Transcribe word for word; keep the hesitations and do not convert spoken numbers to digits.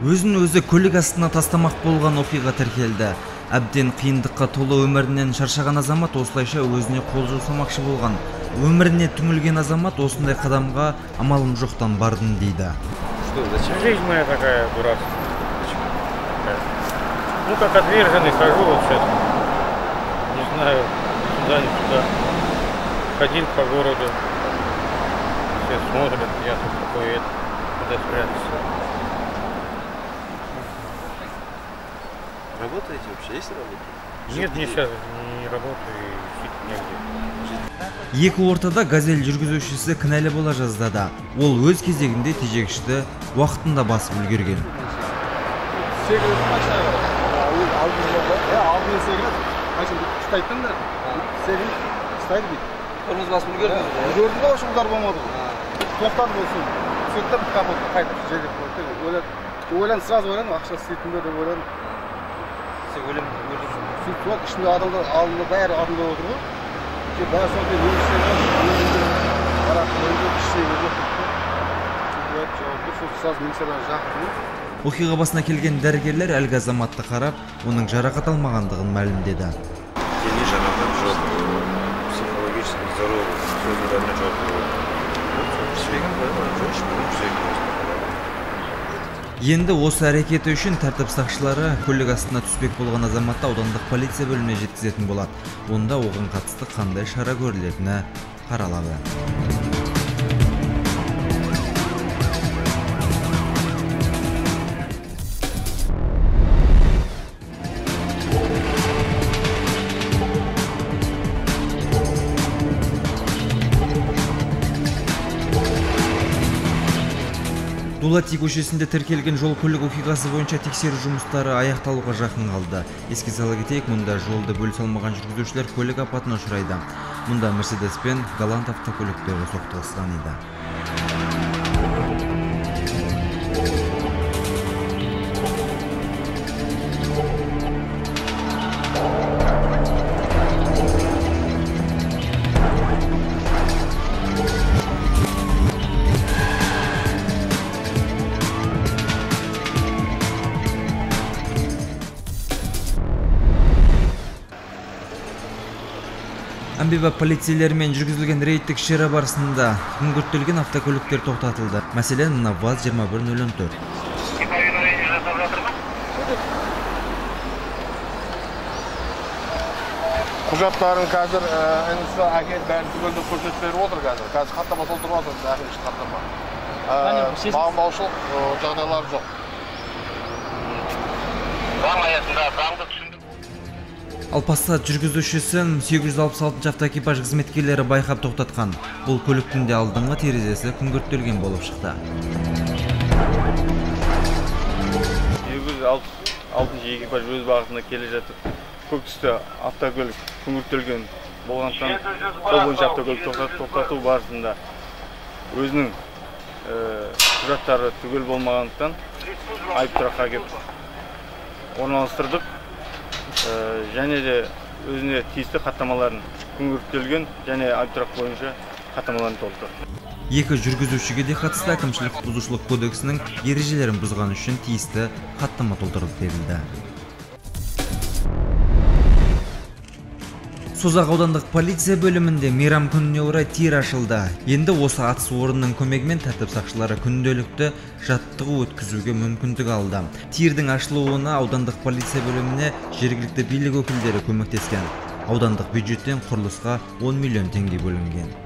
Өзін өзі көлік астына тастамақ болған оқиға тіркелді. Әбден қиындыққа толы өмірінен шаршаған азамат осылайша өзіне қол жұмсамақшы болған. Өміріне түңілген азамат осындай қадамға амалым жоқтан бардым дейді. Жизнь моя такая дурацкая. Ну как отверженный хожу вот сейчас. Не знаю, сюда не сюда. Ходил по городу. Все смотрят, я тут такой, куда спрятаться. Работаете вообще? Есть работа? Нет, не сейчас не работаю и жить негде. Екі ортада газель жүргізушісі кінәлі бола жаздады. Ол өз кезегінде тежегішті уақытында басып үлгерген. Kırmızı basıp gördün mü? Gördüm de o şunlar olmadı. Toktan olsun. Sürekli bir kapı kayıp şeyde koyduk. Öyle öğlen sırası öğlen akşam sitinde de öğlen. Sen öyle mi gördün? Süt yok içinde adamlar alnında bayar adamda oturuyor. Ki daha sonra bir yürüyüşler var. Arak boyunca bir şey yok. Evet çok çok saz mesela jaktı. Оқиға басына келген дәрігерлер әлгі азаматты қарап, оның жарақат алмағандығын мәлімдеді. Дене жарақат жоқ, психологически здоровый, сөздеріне жоқ. Жүрегім бар, жоқ, ешбір жүрегім Енді осы әрекеті үшін тәртіп сақшылары көлік астына түспек болған азаматты аудандық полиция бөліміне жеткізетін болады. Онда оған қатысты қандай шара көрілетіні қаралады. Дулати көшесінде тіркелген жол көлік оқиғасы бойынша тексеру жұмыстары аяқталуға жақын қалды. Еске сала кетейік, мұнда жолды бөле салмаған жүргізушілер көлік апатына ұшырайды. Мұнда Мерседес пен Галант автокөліктері соқтығысқан еді. Әмбебап полицейлермен жүргізілген рейдтік шера барысында күңгірттелген автокөліктер тоқтатылды. Мәселен, мына ВАЗ жиырма бір нөл он төрт. Құжаттарын қазір інісі әкел бәрін түгелді көрсетіп беріп отыр қазір. Қазір хаттама толтырып отыр, әкелші хаттама. Бағынбаушылық жағдайлары жоқ. Заң аясында заңды түсіндік. Ал Passat жүргізушісін сегіз жүз алпыс алтыншы автоэкипаж қызметкерлері байқап тоқтатқан. Бұл көліктің де алдыңғы терезесі күңгірттелген болып шықты. сегіз жүз алпыс алтыншы экипаж өз бағытында келе жатып, көк түсті автокөлік күңгірттелген болғандықтан, сол бойынша автокөлік тоқтату барысында өзінің құжаттары түгел болмағандықтан айып тұраққа келіп орналастырдық. Және де өзіне тиісті хаттамаларын күңгірттелген және айыптұрақ бойынша хаттамаларын толтырды. Екі жүргізушіге де қатысты әкімшілік бұзушылық кодексінің ережелерін бұзған үшін тиісті хаттама толтырып берілді. Созақ аудандық полиция бөлімінде мейрам күніне орай тир ашылды. Енді осы атыс орынның көмегімен тәртіп сақшылары күнделікті жаттығу өткізуге мүмкіндік алды. Тирдің ашылуына аудандық полиция бөліміне жергілікті билік өкілдері көмектескен. Аудандық бюджеттен құрылысқа он миллион теңге бөлінген.